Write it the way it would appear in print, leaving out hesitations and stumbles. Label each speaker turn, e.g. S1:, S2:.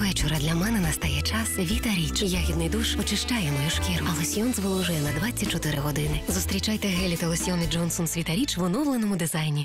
S1: вечора для мене настає час Віта Річ. Ягідний душ очищає мою шкіру, а лосьйон зволожує на 24 години. Зустрічайте гелі та лосьйони Джонсонс Віта Річ в оновленому дизайні.